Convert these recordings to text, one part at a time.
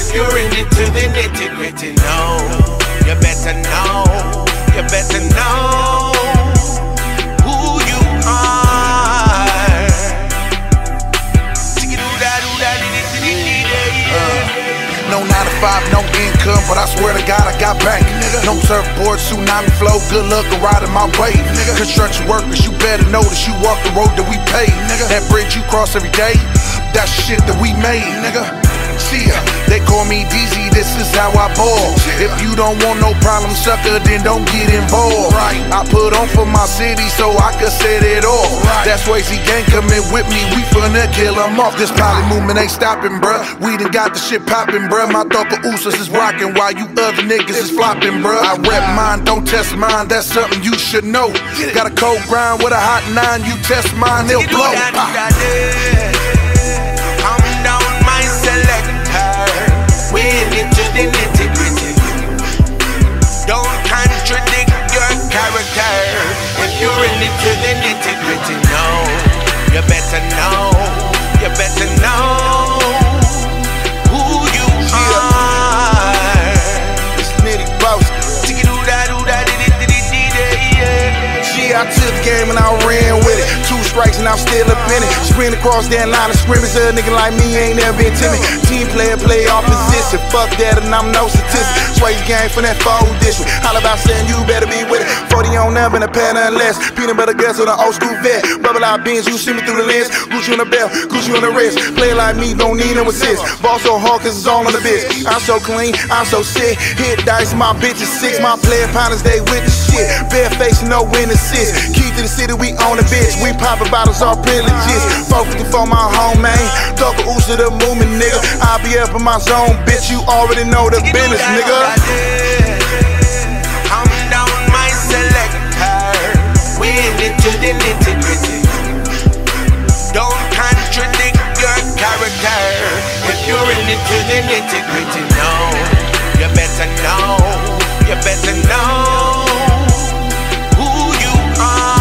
If you're in it to the nitty-gritty, no. You better know, you better know who you are. No 9 to 5, no income, but I swear to God I got bank. No surfboard, tsunami flow, good luck riding my wave. Construction workers, you better notice you walk the road that we paved. That bridge you cross every day, that's shit that we made, nigga. See ya, they call me DZ, this is how I ball. If you don't want no problem, sucker, then don't get involved. I put on for my city so I could set it off. That's why Z gang coming with me, we finna kill them off. This poly movement ain't stopping, bruh. We done got the shit popping, bruh. My Thugger Usos is rocking while you other niggas is flopping, bruh. I rep mine, don't test mine, that's something you should know. Got a cold grind with a hot 9, you test mine, they'll blow. Calm down, my selector. We in it to the nitty-gritty. Don't contradict your character. If you're in it to the nitty-gritty, no. You better know, you better know who you are. It's Nitty Boss. I took the game and I ran with it. 2 strikes and I'm still up in it. Sprint across that line of scrimmage. A nigga like me ain't never been timid. Team player, play opposition. Fuck that and I'm no statistic. Sway's game from that 4 district. Holla about saying you better be with it. 40 on them and a pattern less. Peanut butter guts with an old school vet. Bubble out beans, you see me through the lens. Gucci on the belt, Gucci on the wrist. Play like me, don't need no assist. Ball so hard cause it's all on the bitch. I'm so clean, I'm so sick. Hit dice, my bitch is 6. My player partners, they with the shit. Bare face, no win assist. Key to the city, we own a bitch. We poppin' bottles, all privileges. 454 my home, man. Thugger Usos the movement, nigga. I be up in my zone, bitch. You already know the business, nigga. Calm down, my selector. We in it to the nitty-gritty. Don't contradict your character. If you're in it to the nitty-gritty, no. You better know, you better know who you are.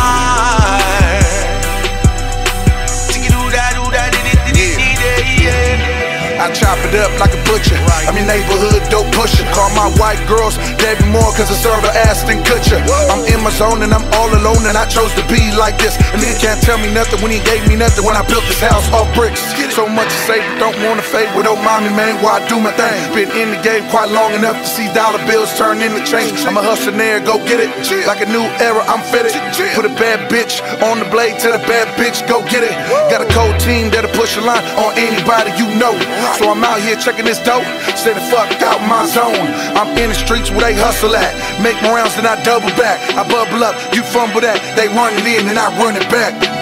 I chop it up like a butcher. I'm your neighborhood dope pusher. Call my white girls David Moore cause I serve her Aston Kutcher. I'm in my zone and I'm all alone and I chose to be like this. A nigga can't tell me nothing when he gave me nothing when I built this house off bricks. So much to say, but don't wanna fade with old mommy, man, why I do my thing. Been in the game quite long enough to see dollar bills turn into change. I'm a hustler there, go get it. Like a new era, I'm fitted. Put a bad bitch on the blade, tell the bad bitch, go get it. Got a cold team that'll push a line on anybody you know. So I'm out here checking this dope, stay the fuck out my zone. I'm in the streets where they hustle at. Make my rounds, then I double back. I bubble up, you fumble that. They run it in and I run it back.